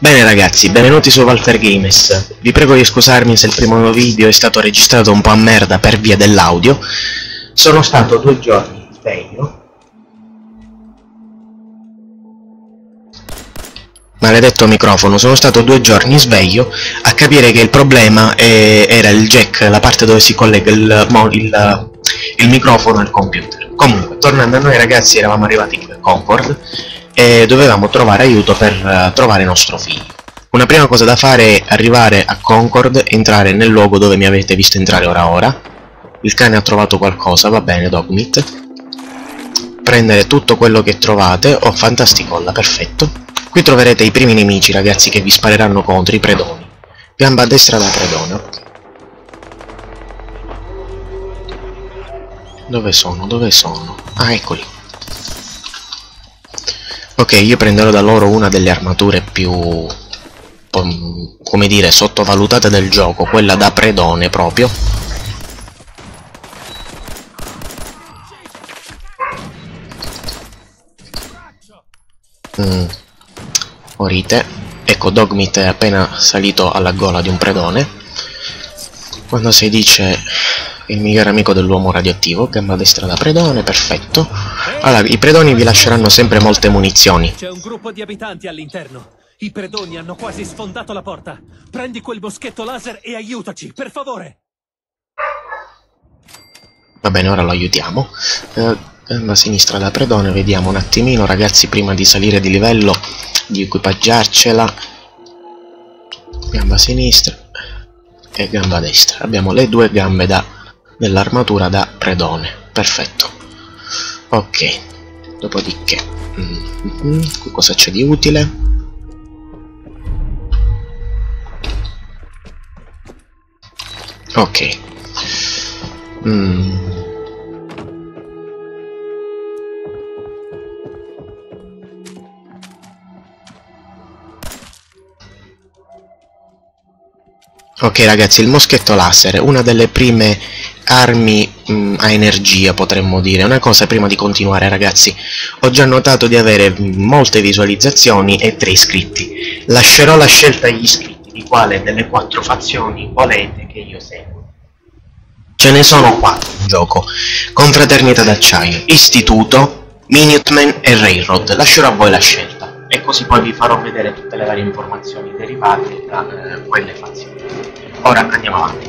Bene ragazzi, benvenuti su Walter Games. Vi prego di scusarmi se il primo video è stato registrato un po' a merda per via dell'audio. Sono stato 2 giorni sveglio. Maledetto microfono, sono stato 2 giorni sveglio a capire che il problema era il jack, la parte dove si collega il microfono al computer. Comunque, tornando a noi ragazzi, eravamo arrivati qui a Concord e dovevamo trovare aiuto per trovare nostro figlio. Una prima cosa da fare è arrivare a Concord, entrare nel luogo dove mi avete visto entrare ora. Il cane ha trovato qualcosa, va bene Dogmeat. Prendere tutto quello che trovate. Oh, fantasticolla, perfetto. Qui troverete i primi nemici ragazzi che vi spareranno contro, i predoni. Gamba a destra da predone, ok. Dove sono? Dove sono? Ah, eccoli. Ok, io prenderò da loro una delle armature più, come dire, sottovalutate del gioco, quella da predone proprio. Orite. Ecco, Dogmeat è appena salito alla gola di un predone. Quando si dice il migliore amico dell'uomo radioattivo, gamba destra da predone, perfetto. Allora, i predoni vi lasceranno sempre molte munizioni. C'è un gruppo di abitanti all'interno. I predoni hanno quasi sfondato la porta. Prendi quel moschetto laser e aiutaci, per favore. Va bene, ora lo aiutiamo. Gamba a sinistra da predone, vediamo un attimino ragazzi prima di salire di livello, di equipaggiarcela. Gamba a sinistra e gamba a destra. Abbiamo le 2 gambe dell'armatura da predone. Perfetto. Ok. Dopodiché qui cosa c'è di utile? Ok. Ok ragazzi, il moschetto laser, una delle prime armi a energia potremmo dire. Una cosa prima di continuare ragazzi, ho già notato di avere molte visualizzazioni e 3 iscritti. Lascerò la scelta agli iscritti di quale delle 4 fazioni volete che io segua. Ce ne sono 4 in gioco: Confraternita d'Acciaio, Istituto, Minutemen e Railroad. Lascerò a voi la scelta e così poi vi farò vedere tutte le varie informazioni derivate da quelle fazioni. Ora andiamo avanti.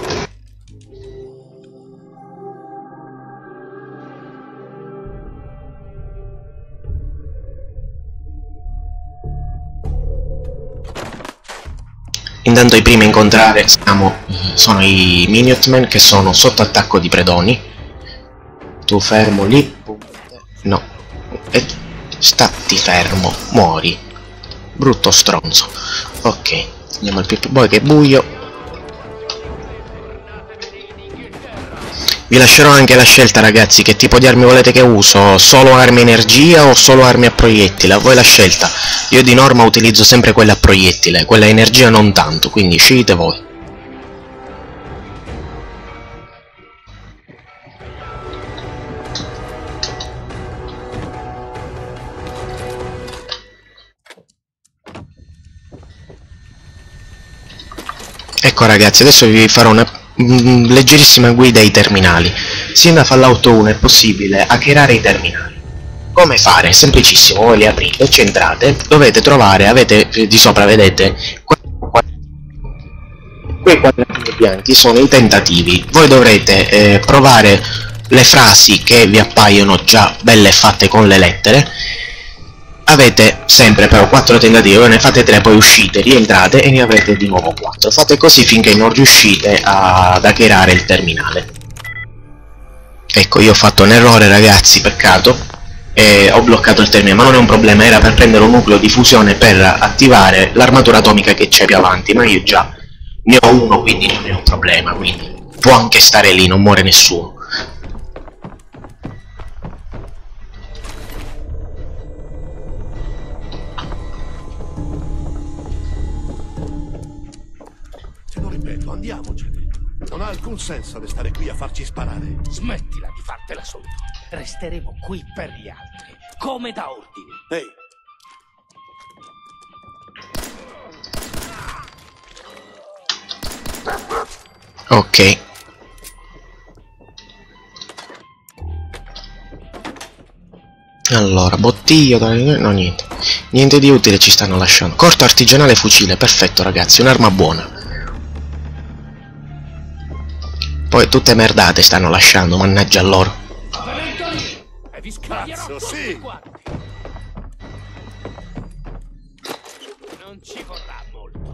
Intanto i primi a incontrare sono i Minutemen, che sono sotto attacco di predoni. Tu fermo lì. No. E stati fermo. Muori. Brutto stronzo. Ok. Andiamo al Pip-Boy che è buio. Vi lascerò anche la scelta ragazzi, che tipo di armi volete che uso, solo armi energia o solo armi a proiettile, a voi la scelta. Io di norma utilizzo sempre quelle a proiettile, quella a energia non tanto, quindi scegliete voi. Ecco ragazzi, adesso vi farò una leggerissima guida ai terminali. Sin da Fallout 1 è possibile hackerare i terminali. Come fare? Semplicissimo, voi li aprite, ci entrate, dovete trovare, avete di sopra, vedete, quei quadratini bianchi sono i tentativi. Voi dovrete provare le frasi che vi appaiono già belle fatte con le lettere. Avete sempre però 4 tentativi, voi ne fate 3, poi uscite, rientrate e ne avrete di nuovo 4. Fate così finché non riuscite ad hackerare il terminale. Ecco, io ho fatto un errore ragazzi, peccato, e ho bloccato il terminale, ma non è un problema, era per prendere un nucleo di fusione per attivare l'armatura atomica che c'è più avanti, ma io già ne ho uno, quindi non è un problema, quindi può anche stare lì, non muore nessuno. Andiamocene. Non ha alcun senso restare qui a farci sparare. Smettila di fartela solo. Resteremo qui per gli altri, come da ordine. Ehi, Ok. Allora, bottiglia, no niente. Niente di utile ci stanno lasciando. Corto artigianale fucile, perfetto ragazzi, un'arma buona. Poi tutte merdate stanno lasciando, mannaggia a loro. E vi scaglierò Cazzo, tutti sì. quanti. Non ci vorrà molto.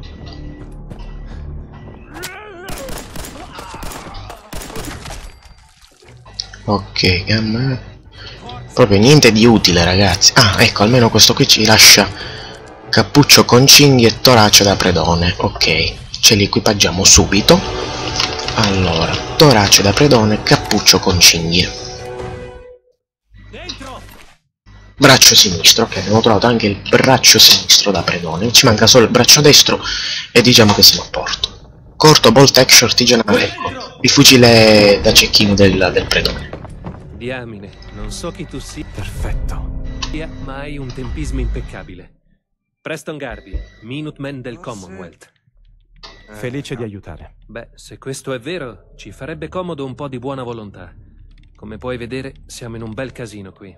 Ok, gamma. Proprio niente di utile ragazzi. Ah, ecco, almeno questo qui ci lascia cappuccio con cinghie e torace da predone. Ok, ce li equipaggiamo subito. Allora, torace da predone, cappuccio con cinghie. Dentro! Braccio sinistro, ok, abbiamo trovato anche il braccio sinistro da predone. Ci manca solo il braccio destro e diciamo che siamo a porto. Corto bolt action artigianale, ecco, il fucile da cecchino del predone. Diamine, non so chi tu sia. Perfetto. Ma hai un tempismo impeccabile. Preston Garvey, Minuteman del Commonwealth. Felice di aiutare. Beh, se questo è vero, ci farebbe comodo un po' di buona volontà. Come puoi vedere, siamo in un bel casino qui.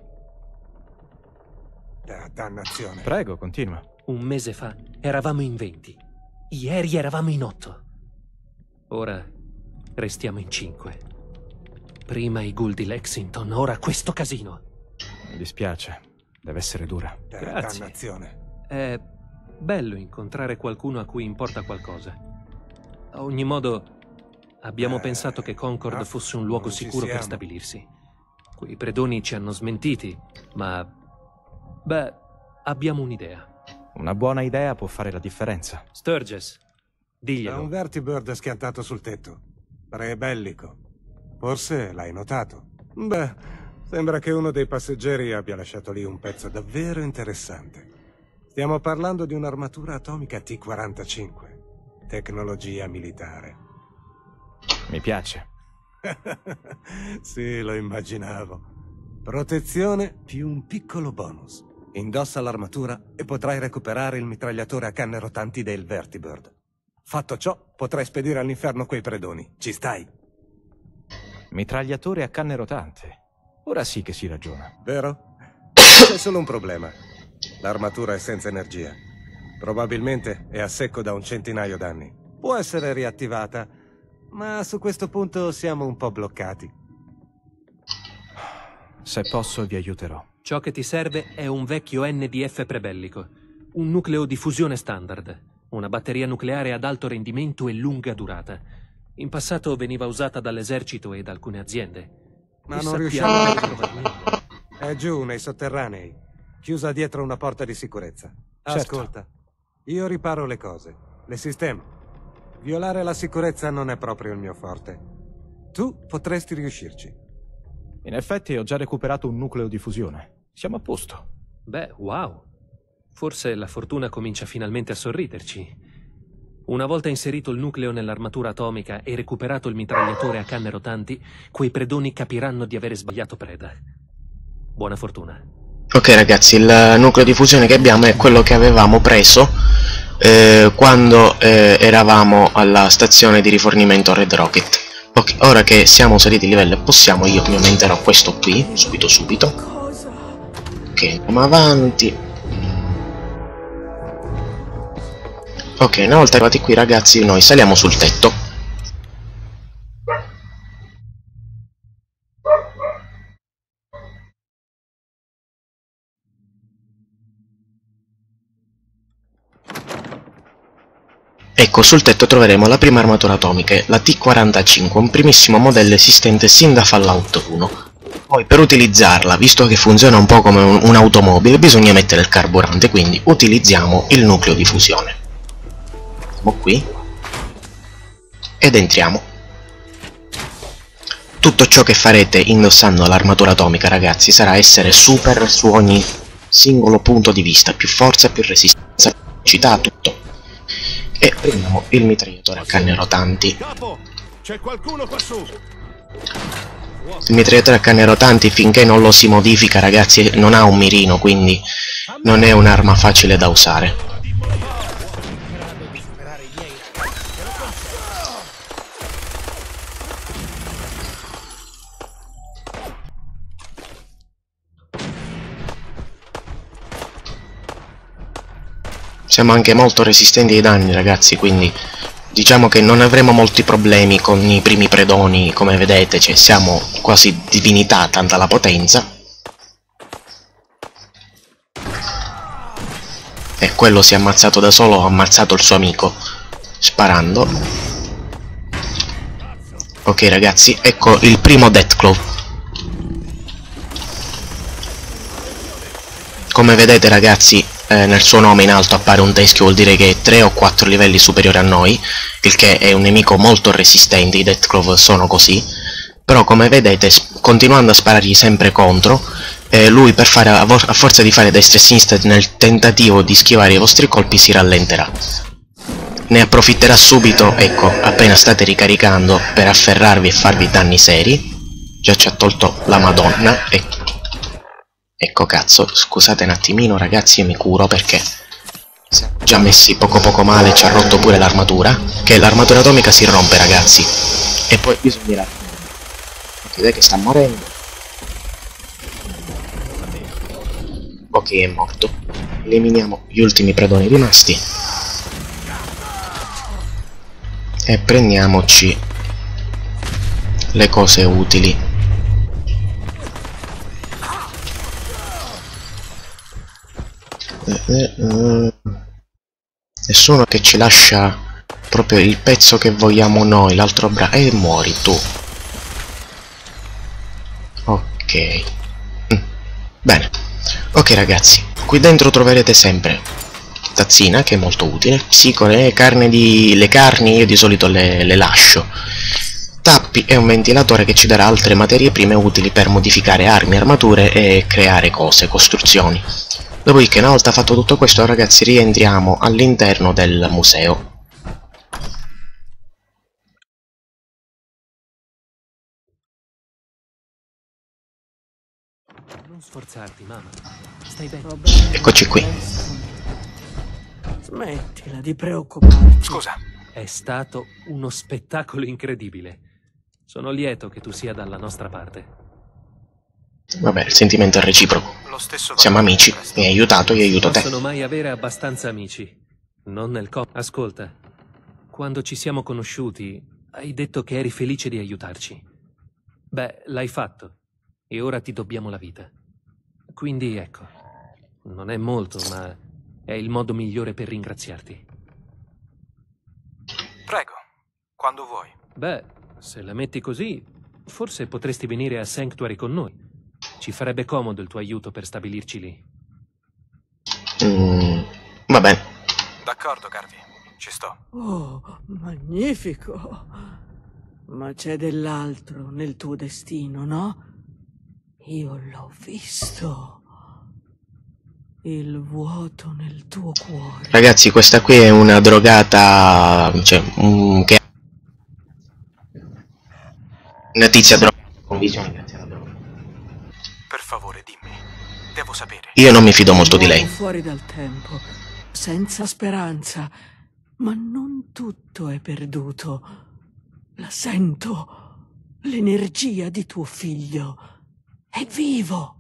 Dannazione. Prego, continua. Un mese fa eravamo in 20. Ieri eravamo in 8. Ora restiamo in 5. Prima i ghoul di Lexington, ora questo casino. Mi dispiace. Deve essere dura. Grazie. Dannazione. È bello incontrare qualcuno a cui importa qualcosa. A ogni modo, abbiamo pensato che Concord no, fosse un luogo non ci sicuro per siamo. stabilirsi. Quei predoni ci hanno smentiti, ma... beh, abbiamo un'idea. Una buona idea può fare la differenza. Sturgess, C'è diglielo. un vertibird schiantato sul tetto. Prebellico. Forse l'hai notato. Beh, sembra che uno dei passeggeri abbia lasciato lì un pezzo davvero interessante. Stiamo parlando di un'armatura atomica T-45. Tecnologia militare. Mi piace. Sì, lo immaginavo. Protezione più un piccolo bonus. Indossa l'armatura e potrai recuperare il mitragliatore a canne rotanti del Vertibird. Fatto ciò, potrai spedire all'inferno quei predoni. Ci stai? Mitragliatore a canne rotante. Ora sì che si ragiona. Vero? C'è solo un problema. L'armatura è senza energia. Probabilmente è a secco da un centinaio d'anni. Può essere riattivata, ma su questo punto siamo un po' bloccati. Se posso vi aiuterò. Ciò che ti serve è un vecchio NDF prebellico, un nucleo di fusione standard, una batteria nucleare ad alto rendimento e lunga durata. In passato veniva usata dall'esercito e da alcune aziende. Ma E non sappiamo riusciamo che trovarne. È giù, nei sotterranei, chiusa dietro una porta di sicurezza. Certo. Ascolta, io riparo le cose, le sistemo. Violare la sicurezza non è proprio il mio forte. Tu potresti riuscirci. In effetti ho già recuperato un nucleo di fusione. Siamo a posto. Beh, wow. Forse la fortuna comincia finalmente a sorriderci. Una volta inserito il nucleo nell'armatura atomica e recuperato il mitragliatore a canne rotanti, quei predoni capiranno di avere sbagliato preda. Buona fortuna. Ok ragazzi, il nucleo di fusione che abbiamo è quello che avevamo preso quando eravamo alla stazione di rifornimento Red Rocket. Ok, ora che siamo saliti di livello e possiamo, io mi aumenterò questo qui, subito. Ok, andiamo avanti. Ok, una volta arrivati qui ragazzi, noi saliamo sul tetto. Ecco, sul tetto troveremo la prima armatura atomica, la T-45, un primissimo modello esistente sin da Fallout 1. Poi per utilizzarla, visto che funziona un po' come un'automobile, bisogna mettere il carburante, quindi utilizziamo il nucleo di fusione. Andiamo qui ed entriamo. Tutto ciò che farete indossando l'armatura atomica ragazzi sarà essere super su ogni singolo punto di vista, più forza, più resistenza, più velocità, tutto. E prendiamo il mitragliatore a canne rotanti. Capo, c'è qualcuno qua su. Il mitragliatore a canne rotanti, finché non lo si modifica ragazzi, non ha un mirino, quindi non è un'arma facile da usare. Siamo anche molto resistenti ai danni, ragazzi, quindi diciamo che non avremo molti problemi con i primi predoni, come vedete, cioè siamo quasi divinità, tanta la potenza. E quello si è ammazzato da solo, ha ammazzato il suo amico, sparando. Ok ragazzi, ecco il primo Deathclaw. Come vedete ragazzi, nel suo nome in alto appare un teschio, vuol dire che è 3 o 4 livelli superiore a noi, il che è un nemico molto resistente, i Deathclaw sono così. Però come vedete, continuando a sparargli sempre contro, lui per fare, a forza di fare destra e sinistra nel tentativo di schivare i vostri colpi, si rallenterà. Ne approfitterà subito, ecco, appena state ricaricando, per afferrarvi e farvi danni seri. Già ci ha tolto la Madonna. Ecco cazzo, scusate un attimino ragazzi, io mi curo perché siamo già messi poco male, ci ha rotto pure l'armatura. Che l'armatura atomica si rompe ragazzi. E poi bisognerà... Ok, dai che sta morendo. Ok, è morto. Eliminiamo gli ultimi predoni rimasti. E prendiamoci le cose utili. Nessuno che ci lascia proprio il pezzo che vogliamo noi, l'altro braccio. E muori tu. Ok. Bene. Ok ragazzi, qui dentro troverete sempre tazzina, che è molto utile, psicore, le carni io di solito le lascio, tappi e un ventilatore che ci darà altre materie prime utili per modificare armi, armature e creare cose, costruzioni. Dopodiché, una volta fatto tutto questo ragazzi, rientriamo all'interno del museo. Non sforzarti, mamma. Stai bene? Eccoci qui. Smettila di preoccuparti. Scusa. È stato uno spettacolo incredibile. Sono lieto che tu sia dalla nostra parte. Vabbè, il sentimento è reciproco. Lo stesso Siamo amici, mi hai aiutato, io aiuto te. Non possono mai avere abbastanza amici. Non nel Ascolta, quando ci siamo conosciuti, hai detto che eri felice di aiutarci. Beh, l'hai fatto. E ora ti dobbiamo la vita. Quindi ecco, non è molto, ma è il modo migliore per ringraziarti. Prego, quando vuoi. Beh, se la metti così, forse potresti venire a Sanctuary con noi. Ci farebbe comodo il tuo aiuto per stabilirci lì. Va bene. D'accordo, Garvey, ci sto. Oh, magnifico. Ma c'è dell'altro nel tuo destino, no? Io l'ho visto. Il vuoto nel tuo cuore. Ragazzi, questa qui è una drogata, cioè, che... una tizia drogata con visione grazie alla droga. Per favore, dimmi. Devo sapere. Io non mi fido molto di lei. Siamo fuori dal tempo, senza speranza, ma non tutto è perduto. La sento, l'energia di tuo figlio è vivo.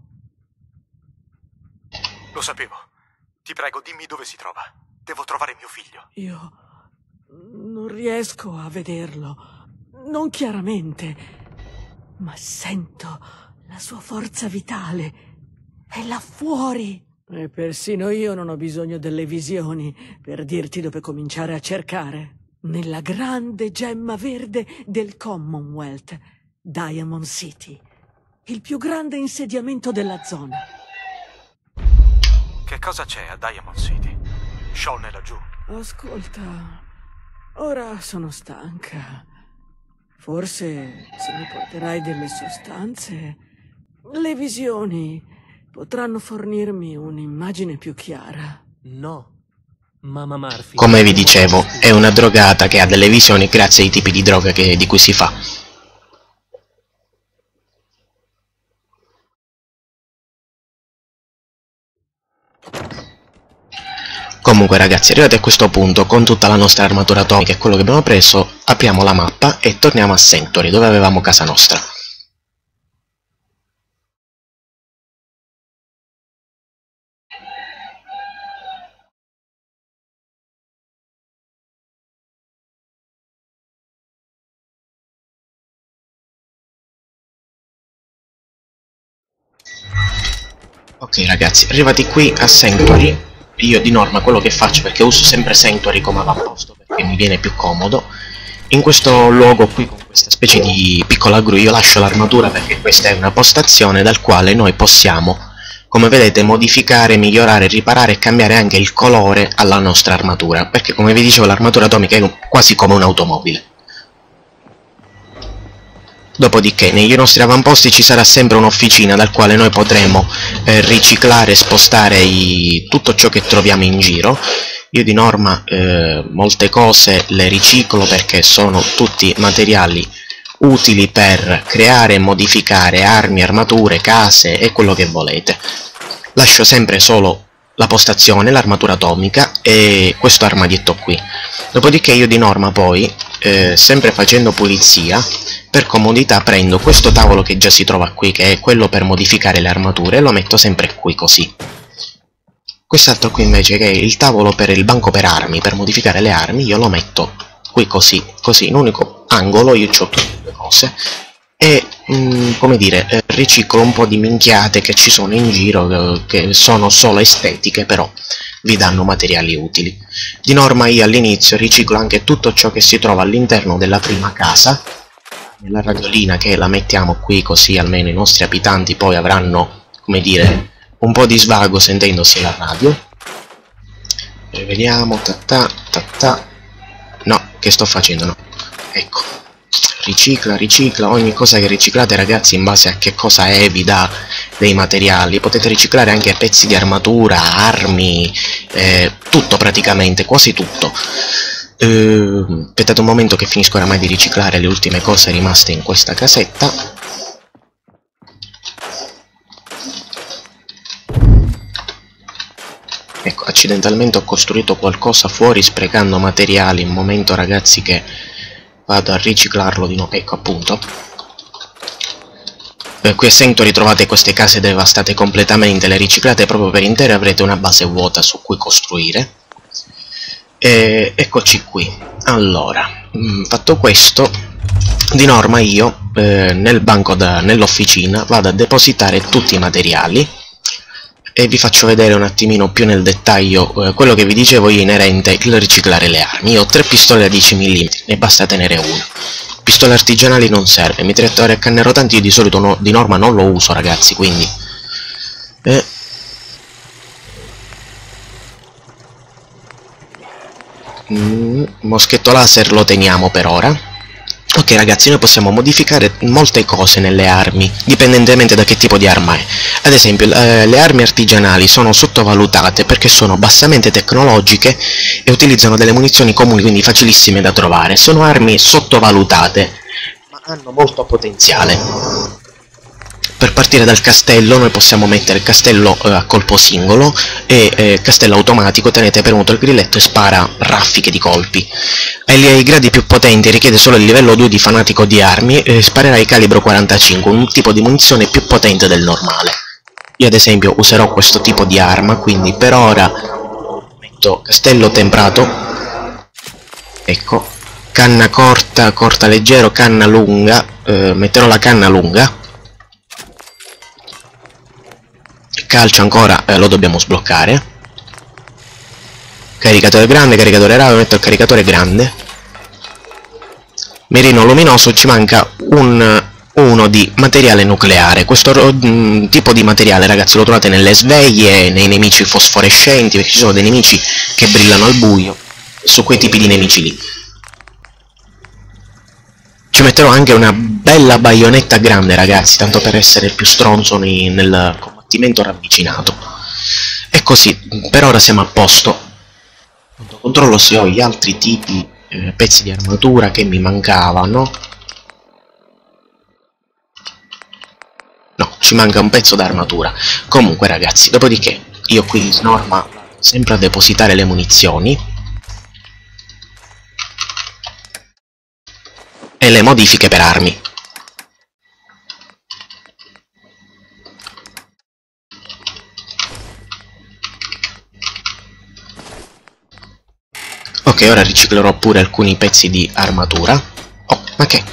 Lo sapevo. Ti prego, dimmi dove si trova. Devo trovare mio figlio. Io non riesco a vederlo, non chiaramente, ma sento la sua forza vitale. È là fuori. E persino io non ho bisogno delle visioni per dirti dove cominciare a cercare. Nella grande gemma verde del Commonwealth, Diamond City, il più grande insediamento della zona. Che cosa c'è a Diamond City? Sean è laggiù. Ascolta, ora sono stanca. Forse se mi porterai delle sostanze, le visioni potranno fornirmi un'immagine più chiara. No. Mamma Murphy. Come vi dicevo, è una drogata che ha delle visioni grazie ai tipi di droga di cui si fa. Comunque ragazzi, arrivati a questo punto, con tutta la nostra armatura atomica e quello che abbiamo preso, apriamo la mappa e torniamo a Sanctuary, dove avevamo casa nostra. Ok ragazzi, arrivati qui a Sanctuary, io di norma quello che faccio, perché uso sempre Sanctuary come avamposto perché mi viene più comodo, in questo luogo qui con questa specie di piccola gru io lascio l'armatura perché questa è una postazione dal quale noi possiamo, come vedete, modificare, migliorare, riparare e cambiare anche il colore alla nostra armatura, perché come vi dicevo l'armatura atomica è quasi come un'automobile. Dopodiché nei nostri avamposti ci sarà sempre un'officina dal quale noi potremo riciclare e spostare tutto ciò che troviamo in giro. Io di norma molte cose le riciclo perché sono tutti materiali utili per creare e modificare armi, armature, case e quello che volete. Lascio sempre solo la postazione, l'armatura atomica e questo armadietto qui. Dopodiché io di norma poi, sempre facendo pulizia, per comodità prendo questo tavolo che già si trova qui, che è quello per modificare le armature, e lo metto sempre qui così. Quest'altro qui invece, che è il tavolo per il banco per armi, per modificare le armi, io lo metto qui così, in un unico angolo. Io ho tutte le cose e, come dire, riciclo un po' di minchiate che ci sono in giro, che sono solo estetiche, però vi danno materiali utili. Di norma io all'inizio riciclo anche tutto ciò che si trova all'interno della prima casa, la radiolina che la mettiamo qui così almeno i nostri abitanti poi avranno, come dire, un po' di svago sentendosi la radio. E vediamo, no, che sto facendo, no, ecco, ricicla, ogni cosa che riciclate ragazzi in base a che cosa è vi dà dei materiali. Potete riciclare anche pezzi di armatura, armi, tutto praticamente, quasi tutto. Aspettate un momento che finisco oramai di riciclare le ultime cose rimaste in questa casetta. Ecco, accidentalmente ho costruito qualcosa fuori sprecando materiali. Un momento ragazzi che vado a riciclarlo di nuovo. Ecco appunto, qui a Sanctuary trovate queste case devastate completamente, le riciclate proprio per intere e avrete una base vuota su cui costruire. Eccoci qui. Allora, fatto questo, di norma io nel banco nell'officina vado a depositare tutti i materiali e vi faccio vedere un attimino più nel dettaglio quello che vi dicevo io inerente il riciclare le armi. Io ho 3 pistole da 10 mm, ne basta tenere una. Pistole artigianali non serve, mitragliatore a canne rotanti io di solito di norma non lo uso ragazzi, quindi moschetto laser lo teniamo per ora. Ok ragazzi, noi possiamo modificare molte cose nelle armi, dipendentemente da che tipo di arma è. Ad esempio, le armi artigianali sono sottovalutate perché sono bassamente tecnologiche e utilizzano delle munizioni comuni, quindi facilissime da trovare. Sono armi sottovalutate, ma hanno molto potenziale. Per partire dal castello noi possiamo mettere il castello a colpo singolo e castello automatico, tenete premuto il grilletto e spara raffiche di colpi. Ai gradi più potenti richiede solo il livello 2 di fanatico di armi e sparerai calibro 45, un tipo di munizione più potente del normale. Io ad esempio userò questo tipo di arma, quindi per ora metto castello temprato, ecco, canna corta, corta leggero, canna lunga, metterò la canna lunga. Calcio ancora lo dobbiamo sbloccare. Caricatore grande, caricatore raro, metto il caricatore grande. Mirino luminoso, ci manca uno di materiale nucleare. Questo tipo di materiale ragazzi lo trovate nelle sveglie, nei nemici fosforescenti, perché ci sono dei nemici che brillano al buio, su quei tipi di nemici lì. Ci metterò anche una bella baionetta grande ragazzi, tanto per essere più stronzo nel combattimento ravvicinato. E così, per ora siamo a posto. Controllo se ho gli altri tipi pezzi di armatura che mi mancavano. No, ci manca un pezzo d'armatura. Comunque ragazzi, dopodiché io qui di norma sempre a depositare le munizioni e le modifiche per armi. Ok, ora riciclerò pure alcuni pezzi di armatura. Oh, ma che?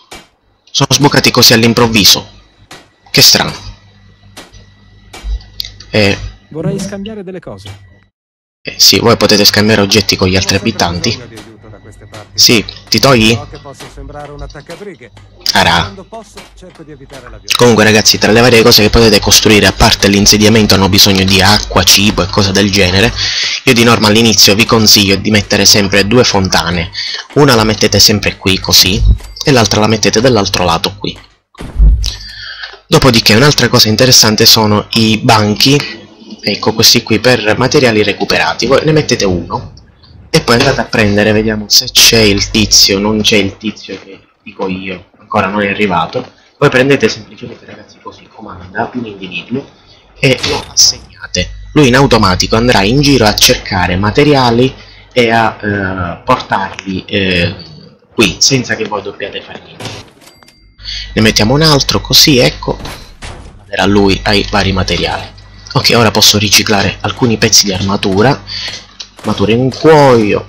Sono sbucati così all'improvviso. Che strano. Vorrei scambiare delle cose. Sì, voi potete scambiare oggetti con gli altri abitanti. Sì, ti togli? So che posso sembrare un attaccabrighe. Arà. Quando posso, cerco di evitare la violenza. Comunque ragazzi, tra le varie cose che potete costruire, a parte l'insediamento, hanno bisogno di acqua, cibo e cose del genere. Io di norma all'inizio vi consiglio di mettere sempre 2 fontane. Una la mettete sempre qui, così, e l'altra la mettete dall'altro lato, qui. Dopodiché un'altra cosa interessante sono i banchi. Ecco, questi qui per materiali recuperati. Voi ne mettete uno e poi andate a prendere, vediamo se c'è il tizio. Non c'è il tizio che dico io, ancora non è arrivato. Poi prendete semplicemente, ragazzi, così comanda un individuo e lo assegnate. Lui in automatico andrà in giro a cercare materiali e a portarli qui, senza che voi dobbiate fare niente. Ne mettiamo un altro, così, ecco, a lui ai vari materiali. Ok, ora posso riciclare alcuni pezzi di armatura in cuoio.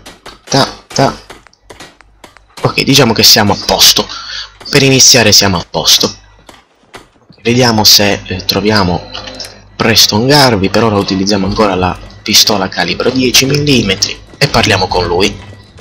Ok, diciamo che siamo a posto. Per iniziare siamo a posto. Vediamo se troviamo Preston Garvey. Per ora utilizziamo ancora la pistola calibro 10 mm e parliamo con lui.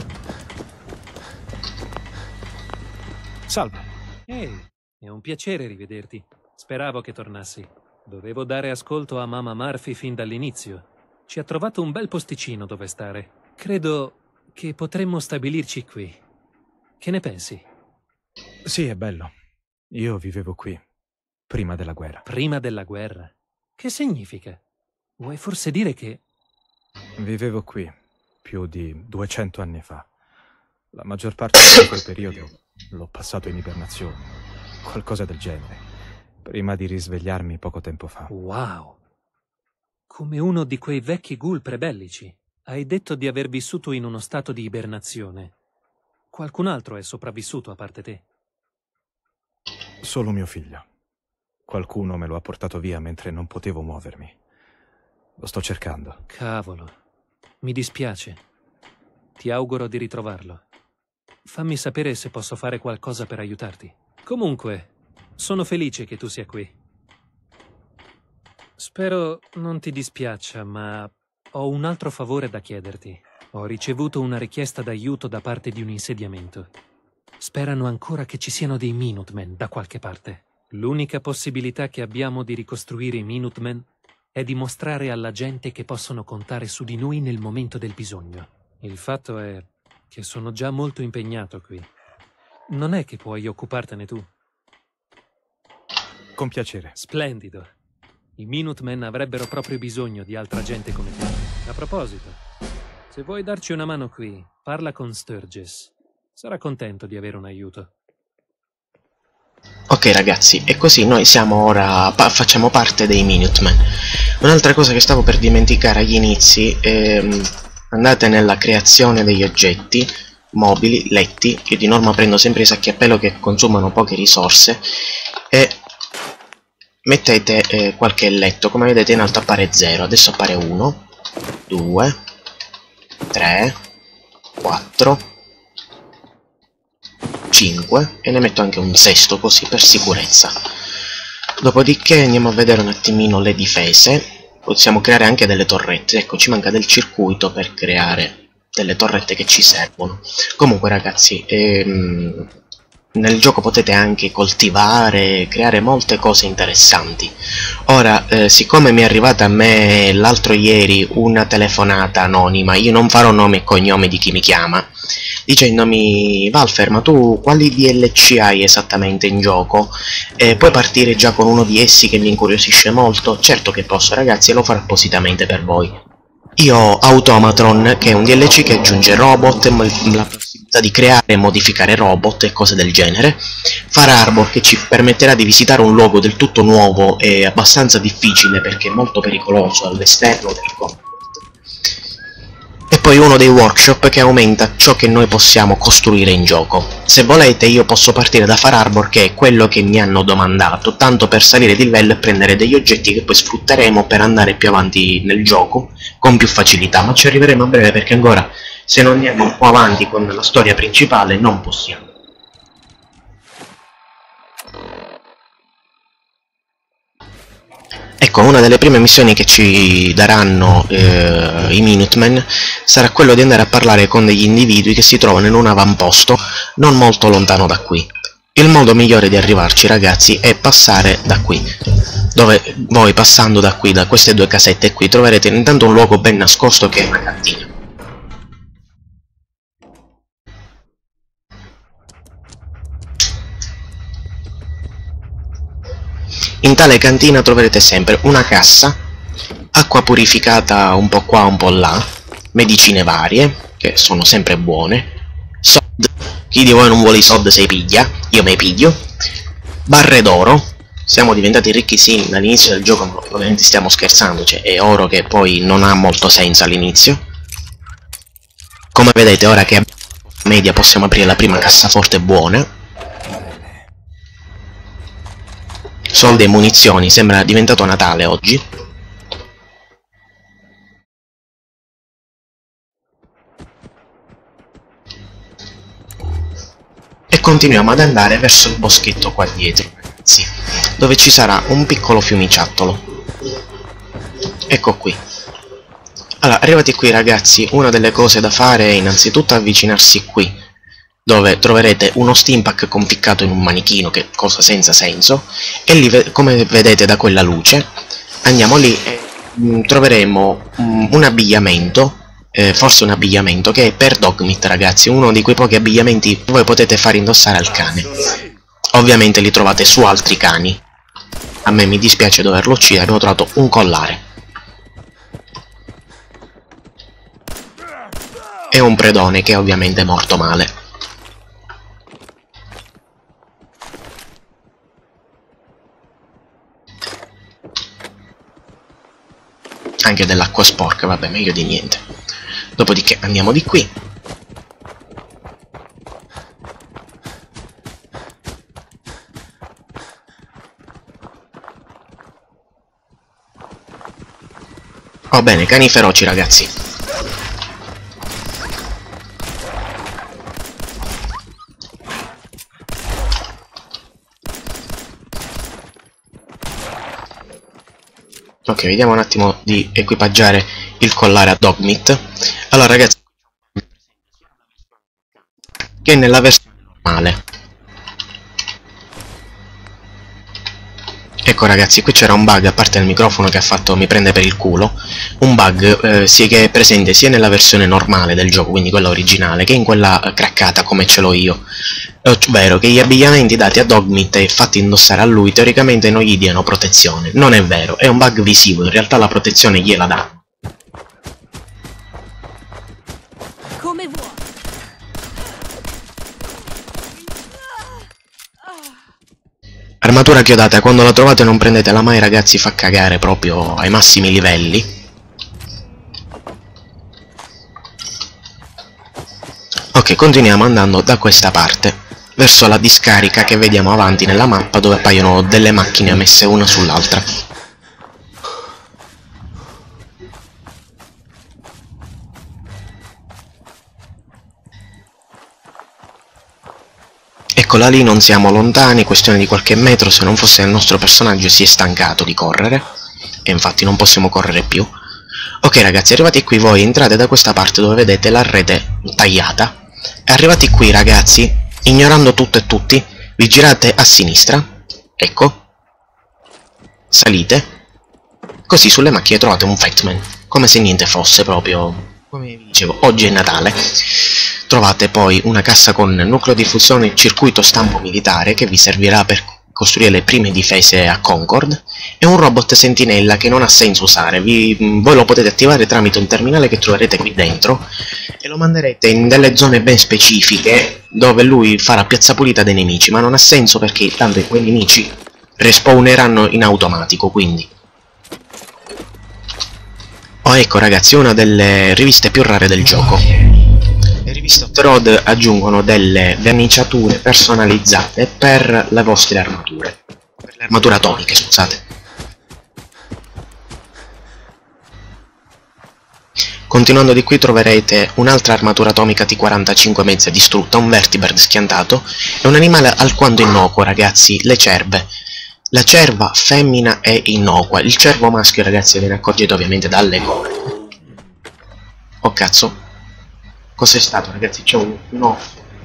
Salve. Ehi, è un piacere rivederti. Speravo che tornassi. Dovevo dare ascolto a Mama Murphy fin dall'inizio. Ci ha trovato un bel posticino dove stare. Credo che potremmo stabilirci qui. Che ne pensi? Sì, è bello. Io vivevo qui, prima della guerra. Prima della guerra? Che significa? Vuoi forse dire che... Vivevo qui più di 200 anni fa. La maggior parte di quel periodo l'ho passato in ibernazione. Qualcosa del genere. Prima di risvegliarmi poco tempo fa. Wow! Come uno di quei vecchi ghoul prebellici. Hai detto di aver vissuto in uno stato di ibernazione. Qualcun altro è sopravvissuto a parte te? Solo mio figlio. Qualcuno me lo ha portato via mentre non potevo muovermi. Lo sto cercando. Cavolo. Mi dispiace. Ti auguro di ritrovarlo. Fammi sapere se posso fare qualcosa per aiutarti. Comunque... sono felice che tu sia qui. Spero non ti dispiaccia, ma ho un altro favore da chiederti. Ho ricevuto una richiesta d'aiuto da parte di un insediamento. Sperano ancora che ci siano dei Minutemen da qualche parte. L'unica possibilità che abbiamo di ricostruire i Minutemen è dimostrare alla gente che possono contare su di noi nel momento del bisogno. Il fatto è che sono già molto impegnato qui. Non è che puoi occupartene tu? Con piacere. Splendido. I Minutemen avrebbero proprio bisogno di altra gente come te. A proposito, se vuoi darci una mano qui, parla con Sturgis. Sarà contento di avere un aiuto. Ok ragazzi, e così noi siamo ora facciamo parte dei Minutemen. Un'altra cosa che stavo per dimenticare agli inizi, andate nella creazione degli oggetti mobili, letti, che di norma prendo sempre i sacchi a pelo che consumano poche risorse, e mettete qualche letto. Come vedete in alto appare 0, adesso appare 1, 2, 3, 4, 5 e ne metto anche un sesto così per sicurezza. Dopodiché andiamo a vedere un attimino le difese. Possiamo creare anche delle torrette. Ecco, ci manca del circuito per creare delle torrette che ci servono. Comunque ragazzi, nel gioco potete anche coltivare, creare molte cose interessanti. Ora, siccome mi è arrivata a me l'altro ieri una telefonata anonima, io non farò nome e cognome di chi mi chiama, dicendomi: Valfer, ma tu quali DLC hai esattamente in gioco? Puoi partire già con uno di essi che mi incuriosisce molto? Certo che posso ragazzi, e lo farò appositamente per voi. Io ho Automatron, che è un DLC che aggiunge robot, la possibilità di creare e modificare robot e cose del genere. Far Arbor, che ci permetterà di visitare un luogo del tutto nuovo e abbastanza difficile perché è molto pericoloso all'esterno del continente. E poi uno dei workshop che aumenta ciò che noi possiamo costruire in gioco. Se volete io posso partire da Far Arbor, che è quello che mi hanno domandato, tanto per salire di livello e prendere degli oggetti che poi sfrutteremo per andare più avanti nel gioco con più facilità, ma ci arriveremo a breve perché ancora, se non andiamo un po' avanti con la storia principale, non possiamo. Ecco, una delle prime missioni che ci daranno i Minutemen sarà quello di andare a parlare con degli individui che si trovano in un avamposto non molto lontano da qui. Il modo migliore di arrivarci, ragazzi, è passare da qui, dove voi, passando da qui, da queste due casette qui, troverete intanto un luogo ben nascosto che è una cantina. In tale cantina troverete sempre una cassa, acqua purificata un po' qua un po' là, medicine varie, che sono sempre buone, sod, chi di voi non vuole i sod se i piglia, io me piglio, barre d'oro, siamo diventati ricchi sì dall'inizio del gioco, ma ovviamente stiamo scherzando, cioè è oro che poi non ha molto senso all'inizio. Come vedete, ora che abbiamo media possiamo aprire la prima cassaforte buona. Soldi e munizioni, sembra diventato Natale oggi. E continuiamo ad andare verso il boschetto qua dietro, ragazzi, dove ci sarà un piccolo fiumiciattolo. Ecco qui. Allora, arrivati qui, ragazzi, una delle cose da fare è innanzitutto avvicinarsi qui, dove troverete uno steampack conficcato in un manichino, che cosa senza senso, e lì, come vedete da quella luce, andiamo lì e troveremo un abbigliamento, forse un abbigliamento che è per Dogmeat, ragazzi, uno di quei pochi abbigliamenti che voi potete fare indossare al cane. Ovviamente li trovate su altri cani. A me mi dispiace doverlo uccidere, abbiamo trovato un collare. E un predone che è ovviamente morto male. Anche dell'acqua sporca, vabbè, meglio di niente. Dopodiché andiamo di qui. Oh bene, cani feroci, ragazzi. Ok, vediamo un attimo di equipaggiare il collare a Dogmeat. Allora, ragazzi, che nella versione normale. Ecco, ragazzi, qui c'era un bug, a parte il microfono che ha fatto mi prende per il culo. Un bug che è presente sia nella versione normale del gioco, quindi quella originale, che in quella craccata come ce l'ho io. Ovvero che gli abbigliamenti dati a Dogmeat e fatti indossare a lui teoricamente non gli diano protezione. Non è vero, è un bug visivo, in realtà la protezione gliela dà. Come vuoi. Armatura chiodata, quando la trovate non prendetela mai, ragazzi, fa cagare proprio ai massimi livelli. Ok, continuiamo andando da questa parte, verso la discarica che vediamo avanti nella mappa, dove appaiono delle macchine messe una sull'altra. Eccola lì, non siamo lontani, questione di qualche metro, se non fosse il nostro personaggio si è stancato di correre, e infatti non possiamo correre più. Ok, ragazzi, arrivati qui voi entrate da questa parte dove vedete la rete tagliata. E arrivati qui, ragazzi, ignorando tutto e tutti, vi girate a sinistra, ecco, salite, così sulle macchine trovate un Fatman, come se niente fosse, proprio, come vi dicevo, oggi è Natale. Trovate poi una cassa con nucleo di fusione e circuito stampo militare che vi servirà per costruire le prime difese a Concord, e un robot sentinella che non ha senso usare, voi lo potete attivare tramite un terminale che troverete qui dentro e lo manderete in delle zone ben specifiche dove lui farà piazza pulita dei nemici, ma non ha senso perché tanto quei nemici respawneranno in automatico, quindi. Oh, ecco, ragazzi, una delle riviste più rare del gioco. Le riviste Hot Rod aggiungono delle verniciature personalizzate per le vostre armature, per le armature atomiche, scusate. Continuando di qui troverete un'altra armatura atomica T-45 mezza distrutta, un vertibird schiantato e un animale alquanto innocuo, ragazzi, le cerve. La cerva femmina è innocua. Il cervo maschio, ragazzi, viene accorgito ovviamente dalle corna. Oh cazzo. Cos'è stato, ragazzi? C'è un no.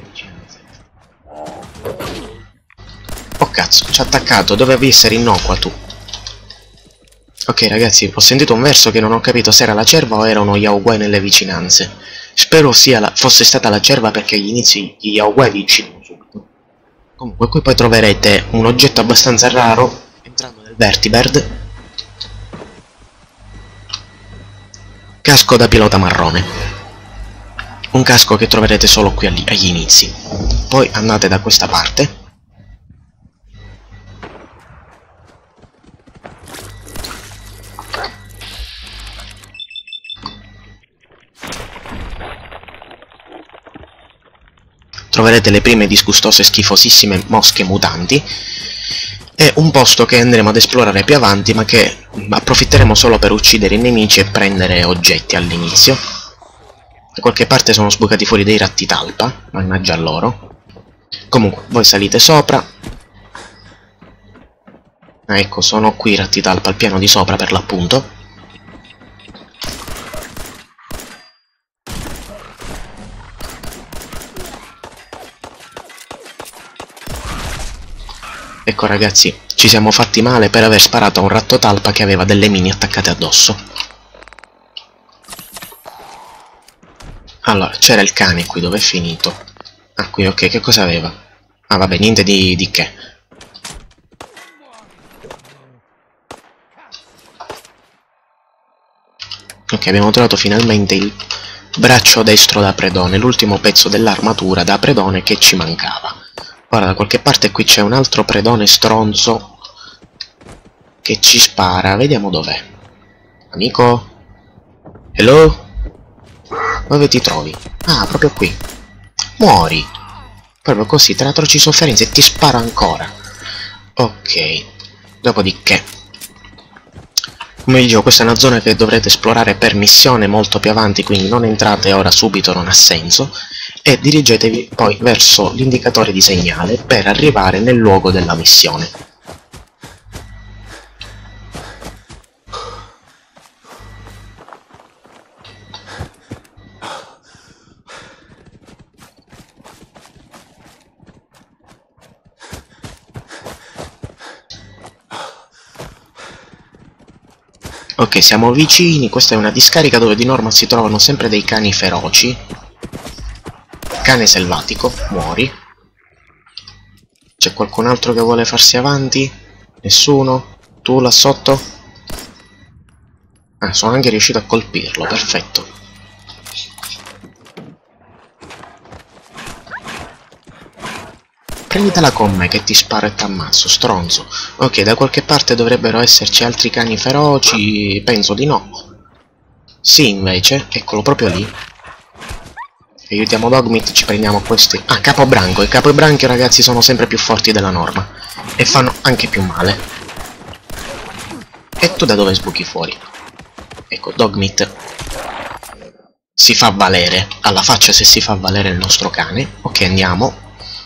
Oh cazzo, ci ha attaccato. Dovevi essere innocua tu. Ok, ragazzi, ho sentito un verso che non ho capito se era la cerva o erano gli Yaoguai nelle vicinanze. Spero fosse stata la cerva, perché agli inizi gli Yaoguai vi uccidono subito. Comunque qui poi troverete un oggetto abbastanza raro entrando nel Vertibird. Casco da pilota marrone. Un casco che troverete solo qui agli inizi. Poi andate da questa parte. Troverete le prime disgustose e schifosissime mosche mutanti. È un posto che andremo ad esplorare più avanti, ma che approfitteremo solo per uccidere i nemici e prendere oggetti all'inizio. Da qualche parte sono sbucati fuori dei ratti talpa, mannaggia a loro. Comunque, voi salite sopra. Ecco, sono qui i ratti talpa al piano di sopra per l'appunto. Ecco ragazzi, ci siamo fatti male per aver sparato a un ratto talpa che aveva delle mine attaccate addosso. Allora, c'era il cane qui, dove è finito? Ah, qui, ok, che cosa aveva? Ah, vabbè, niente di che. Ok, abbiamo trovato finalmente il braccio destro da predone, l'ultimo pezzo dell'armatura da predone che ci mancava. Ora da qualche parte qui c'è un altro predone stronzo che ci spara, vediamo dov'è. Amico? Hello? Dove ti trovi? Ah, proprio qui. Muori! Proprio così, te la troci sofferenza e ti spara ancora. Ok, dopodiché, come dicevo, questa è una zona che dovrete esplorare per missione molto più avanti, quindi non entrate ora subito, non ha senso. E dirigetevi poi verso l'indicatore di segnale per arrivare nel luogo della missione. Ok, siamo vicini, questa è una discarica dove di norma si trovano sempre dei cani feroci. Cane selvatico, muori. C'è qualcun altro che vuole farsi avanti? Nessuno? Tu là sotto? Ah, sono anche riuscito a colpirlo, perfetto. Prenditela con me che ti sparo e t'ammazzo, stronzo. Ok, da qualche parte dovrebbero esserci altri cani feroci, penso di no. Sì, invece, eccolo proprio lì. Aiutiamo Dogmeat, ci prendiamo questi... Ah, capobranco. I capobranchi, ragazzi, sono sempre più forti della norma. E fanno anche più male. E tu da dove sbuchi fuori? Ecco, Dogmeat si fa valere. Alla faccia se si fa valere il nostro cane. Ok, andiamo.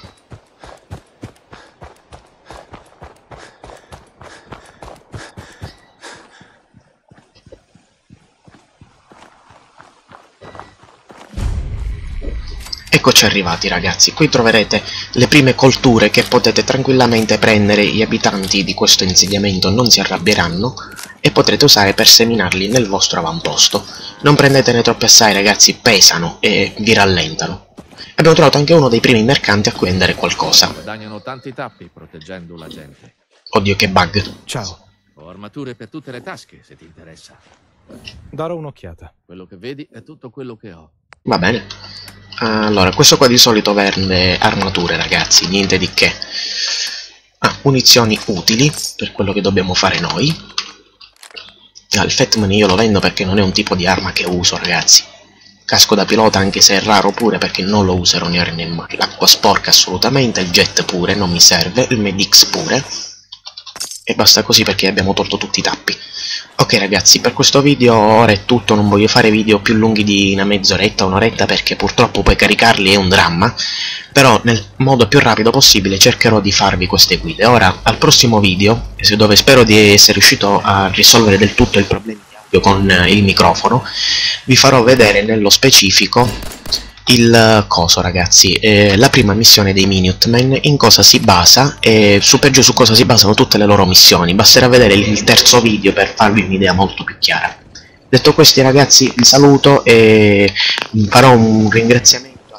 Eccoci arrivati ragazzi, qui troverete le prime colture che potete tranquillamente prendere, gli abitanti di questo insediamento non si arrabbieranno e potrete usare per seminarli nel vostro avamposto. Non prendetene troppi assai ragazzi, pesano e vi rallentano. Abbiamo trovato anche uno dei primi mercanti a cui vendere qualcosa. Guadagnano tanti tappi proteggendo la gente. Oddio che bug. Ciao, Ho armature per tutte le tasche, se ti interessa. darò un'occhiata. Quello che vedi è tutto quello che ho. Va bene. Allora, questo qua di solito vende armature ragazzi, niente di che. Ah, munizioni utili per quello che dobbiamo fare noi. Ah, il Fatman io lo vendo perché non è un tipo di arma che uso ragazzi. Casco da pilota anche se è raro pure perché non lo userò né ora né mai. L'acqua sporca assolutamente, il jet pure, non mi serve, il Medix pure. e basta così perché abbiamo tolto tutti i tappi. Ok ragazzi, per questo video ora è tutto, non voglio fare video più lunghi di una mezz'oretta, un'oretta, perché purtroppo poi caricarli è un dramma, però nel modo più rapido possibile cercherò di farvi queste guide. Ora, al prossimo video, dove spero di essere riuscito a risolvere del tutto il problema di audio con il microfono, vi farò vedere nello specifico il coso ragazzi, la prima missione dei Minutemen, in cosa si basa e su per giù su cosa si basano tutte le loro missioni. Basterà vedere il terzo video per farvi un'idea molto più chiara. Detto questo ragazzi, vi saluto e farò un ringraziamento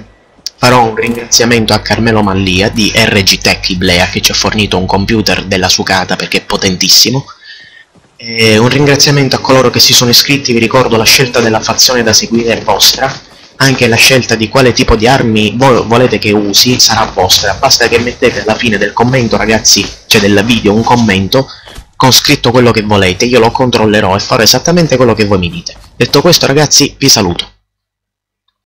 a Carmelo Mallia di RG Tech Iblea, che ci ha fornito un computer della sucata perché è potentissimo. E un ringraziamento a coloro che si sono iscritti. Vi ricordo, la scelta della fazione da seguire è vostra, anche la scelta di quale tipo di armi voi volete che usi sarà vostra. Basta che mettete alla fine del commento ragazzi, cioè del video, un commento con scritto quello che volete, io lo controllerò e farò esattamente quello che voi mi dite. Detto questo ragazzi, vi saluto.